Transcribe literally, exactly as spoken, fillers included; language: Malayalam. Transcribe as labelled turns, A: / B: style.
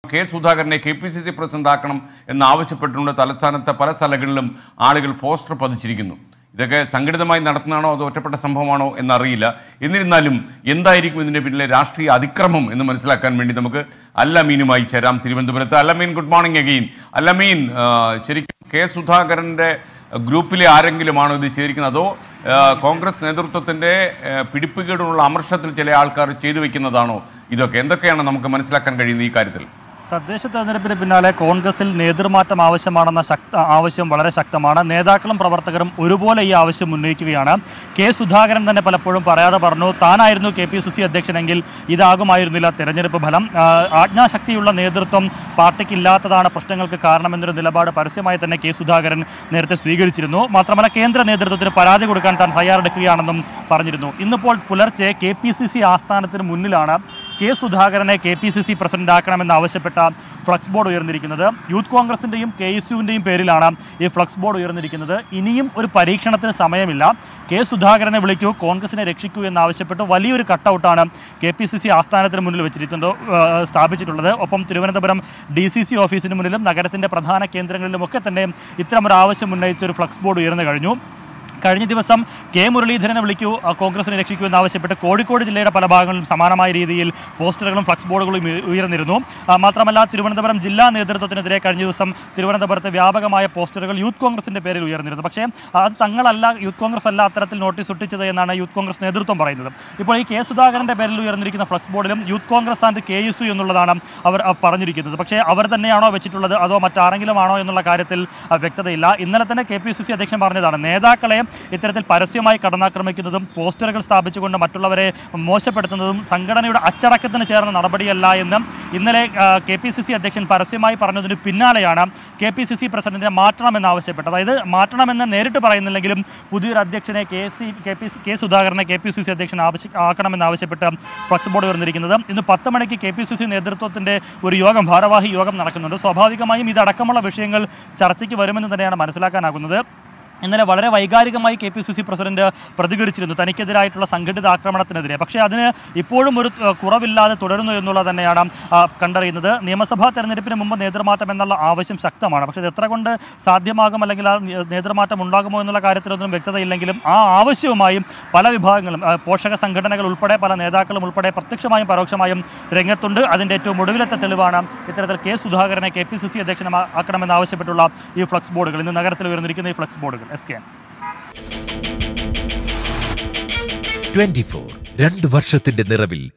A: കെ സുധാകരനെ K P C C president ആക്കണം എന്നാവശ്യപ്പെട്ടുകൊണ്ട് തലസ്ഥാനത്തെ പല സ്ഥലങ്ങളിലും ആളുകൾ പോസ്റ്റർ പതിച്ചിരിക്കുന്നു. ഇതൊക്കെ സംഘടിതമായി നടത്തുന്നതാണോ അതോ ഒറ്റപ്പെട്ട സംഭവമാണോ എന്നറിയില്ല. എന്നിരുന്നാലും എന്തായിരിക്കും ഇതിൻ്റെ പിന്നിലെ രാഷ്ട്രീയ അതിക്രമം എന്ന് മനസ്സിലാക്കാൻ വേണ്ടി നമുക്ക് അല്ലമീനുമായി ചേരാം തിരുവനന്തപുരത്ത്. Allameen, good morning again. Allameen, ശരിക്കും കെ സുധാകരൻ്റെ ഗ്രൂപ്പിലെ ആരെങ്കിലുമാണോ ഇത് ചെയ്തിരിക്കുന്നത്, അതോ കോൺഗ്രസ് നേതൃത്വത്തിൻ്റെ പിടിപ്പുകേടുള്ള അമർഷത്തിൽ ചില ആൾക്കാർ ചെയ്തു വെക്കുന്നതാണോ? ഇതൊക്കെ എന്തൊക്കെയാണ് നമുക്ക് മനസ്സിലാക്കാൻ കഴിയുന്നത് ഈ കാര്യത്തിൽ?
B: തദ്ദേശ തെരഞ്ഞെടുപ്പിന് പിന്നാലെ കോൺഗ്രസിൽ നേതൃമാറ്റം ആവശ്യമാണെന്ന ശക്ത ആവശ്യം വളരെ ശക്തമാണ്. നേതാക്കളും പ്രവർത്തകരും ഒരുപോലെ ഈ ആവശ്യം ഉന്നയിക്കുകയാണ്. കെ സുധാകരൻ തന്നെ പലപ്പോഴും പറയാതെ പറഞ്ഞു, താനായിരുന്നു കെ പി സി സി അധ്യക്ഷനെങ്കിൽ ഇതാകുമായിരുന്നില്ല തെരഞ്ഞെടുപ്പ് ഫലം. ആജ്ഞാശക്തിയുള്ള നേതൃത്വം പാർട്ടിക്കില്ലാത്തതാണ് പ്രശ്നങ്ങൾക്ക് കാരണമെന്നൊരു നിലപാട് പരസ്യമായി തന്നെ കെ സുധാകരൻ നേരത്തെ സ്വീകരിച്ചിരുന്നു. മാത്രമല്ല കേന്ദ്ര നേതൃത്വത്തിന് പരാതി കൊടുക്കാൻ താൻ തയ്യാറെടുക്കുകയാണെന്നും പറഞ്ഞിരുന്നു. ഇന്നിപ്പോൾ പുലർച്ചെ കെ പി സി സി ആസ്ഥാനത്തിന് മുന്നിലാണ് കെ സുധാകരനെ K P C C president ആക്കണമെന്ന് ആവശ്യപ്പെട്ട ഫ്ലക്സ് ബോർഡ് ഉയർന്നിരിക്കുന്നത്. യൂത്ത് കോൺഗ്രസിൻ്റെയും കെ എസ് യുവിൻ്റെയും പേരിലാണ് ഈ ഫ്ലക്സ് ബോർഡ് ഉയർന്നിരിക്കുന്നത്. ഇനിയും ഒരു പരീക്ഷണത്തിന് സമയമില്ല. കെ സുധാകരനെ വിളിക്കൂ, കോൺഗ്രസിനെ രക്ഷിക്കൂ എന്നാവശ്യപ്പെട്ട് വലിയൊരു കട്ടൗട്ടാണ് കെ പി സി സി ആസ്ഥാനത്തിന് മുന്നിൽ വെച്ചിരിക്കുന്നത് സ്ഥാപിച്ചിട്ടുള്ളത്. ഒപ്പം തിരുവനന്തപുരം ഡി സി സി ഓഫീസിന് മുന്നിലും നഗരത്തിൻ്റെ പ്രധാന കേന്ദ്രങ്ങളിലുമൊക്കെ തന്നെ ഇത്തരമൊരു ആവശ്യം ഉന്നയിച്ച ഒരു ഫ്ലക്സ് ബോർഡ് ഉയർന്നു കഴിഞ്ഞു. കഴിഞ്ഞ ദിവസം കെ മുരളീധരനെ വിളിക്കൂ, കോൺഗ്രസിനെ രക്ഷിക്കൂ എന്നാവശ്യപ്പെട്ട് കോഴിക്കോട് ജില്ലയുടെ പല ഭാഗങ്ങളിലും സമാനമായ രീതിയിൽ പോസ്റ്ററുകളും ഫ്ലക്സ് ബോർഡുകളും ഉയർന്നിരുന്നു. മാത്രമല്ല തിരുവനന്തപുരം ജില്ലാ നേതൃത്വത്തിനെതിരെ കഴിഞ്ഞ ദിവസം തിരുവനന്തപുരത്ത് വ്യാപകമായ പോസ്റ്ററുകൾ യൂത്ത് കോൺഗ്രസിൻ്റെ പേരിൽ ഉയർന്നിരുന്നു. പക്ഷേ അത് തങ്ങളല്ല, യൂത്ത് കോൺഗ്രസ് അല്ല അത്തരത്തിൽ നോട്ടീസ് ഒട്ടിച്ചത് എന്നാണ് യൂത്ത് കോൺഗ്രസ് നേതൃത്വം പറയുന്നത്. ഇപ്പോൾ ഈ കെ സുധാകരൻ്റെ പേരിൽ ഉയർന്നിരിക്കുന്ന ഫ്ലക്സ് ബോർഡിലും youth Congress and K S U എന്നുള്ളതാണ് അവർ പറഞ്ഞിരിക്കുന്നത്. പക്ഷേ അവർ തന്നെയാണോ വെച്ചിട്ടുള്ളത് അതോ മറ്റാരെങ്കിലും ആണോ എന്നുള്ള കാര്യത്തിൽ വ്യക്തതയില്ല. ഇന്നലെ തന്നെ കെ പി സി സി അധ്യക്ഷൻ പറഞ്ഞതാണ്, നേതാക്കളെ ഇത്തരത്തിൽ പരസ്യമായി കടന്നാക്രമിക്കുന്നതും പോസ്റ്ററുകൾ സ്ഥാപിച്ചുകൊണ്ട് മറ്റുള്ളവരെ മോശപ്പെടുത്തുന്നതും സംഘടനയുടെ അച്ചടക്കത്തിന് ചേർന്ന നടപടിയല്ല എന്ന് ഇന്നലെ കെ പി സി സി അധ്യക്ഷൻ പരസ്യമായി പറഞ്ഞതിന് പിന്നാലെയാണ് കെ പി സി സി പ്രസിഡന്റിനെ മാറ്റണമെന്നാവശ്യപ്പെട്ടത്. അതായത് മാറ്റണമെന്ന് നേരിട്ട് പറയുന്നില്ലെങ്കിലും പുതിയൊരു അധ്യക്ഷനെ K C K P K സുധാകരനെ കെ പി സി സി അധ്യക്ഷൻ ആവശ്യ ആക്കണമെന്നാവശ്യപ്പെട്ട് ഫ്ലക്സ് ബോർഡ് ഉയർന്നിരിക്കുന്നത്. ഇന്ന് പത്ത് മണിക്ക് കെ പി സി സി നേതൃത്വത്തിൻ്റെ ഒരു യോഗം, ഭാരവാഹി യോഗം നടക്കുന്നുണ്ട്. സ്വാഭാവികമായും ഇതടക്കമുള്ള വിഷയങ്ങൾ ചർച്ചയ്ക്ക് വരുമെന്ന് തന്നെയാണ് മനസ്സിലാക്കാനാകുന്നത്. ഇന്നലെ വളരെ വൈകാരികമായി K P C C president പ്രതികരിച്ചിരുന്നു തനിക്കെതിരായിട്ടുള്ള സംഘടിത ആക്രമണത്തിനെതിരെ. പക്ഷേ അതിന് ഇപ്പോഴും ഒരു കുറവില്ലാതെ തുടരുന്നു എന്നുള്ളത് തന്നെയാണ് കണ്ടറിയുന്നത്. നിയമസഭാ തെരഞ്ഞെടുപ്പിന് മുമ്പ് നേതൃമാറ്റം എന്നുള്ള ആവശ്യം ശക്തമാണ്. പക്ഷേ ഇത് എത്ര കൊണ്ട് സാധ്യമാകും അല്ലെങ്കിൽ ആ നേതൃമാറ്റം ഉണ്ടാകുമോ എന്നുള്ള കാര്യത്തിലൊന്നും വ്യക്തതയില്ലെങ്കിലും ആ ആവശ്യവുമായും പല വിഭാഗങ്ങളും പോഷക സംഘടനകൾ ഉൾപ്പെടെ പല നേതാക്കളും ഉൾപ്പെടെ പ്രത്യക്ഷമായും പരോക്ഷമായും രംഗത്തുണ്ട്. അതിൻ്റെ ഏറ്റവും ഒടുവിലത്തെ തെളിവാണ് ഇത്തരത്തിൽ കെ സുധാകരനെ കെ പി സി സി അധ്യക്ഷനാക്കണമെന്നാവശ്യപ്പെട്ടുള്ള ഈ ഫ്ലക്സ് ബോർഡുകൾ, ഇന്ന് നഗരത്തിൽ ഉയർന്നിരിക്കുന്ന ഈ ഫ്ലക്സ് ബോർഡുകൾ.
C: ട്വന്റി ഫോർ രണ്ട് വർഷത്തിന്റെ നിറവിൽ